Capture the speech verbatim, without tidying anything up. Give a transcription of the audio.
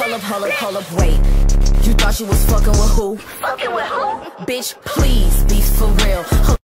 Hold up, hold up, hold up, wait. You thought you was fucking with who? Fucking with who? Bitch, please be for real.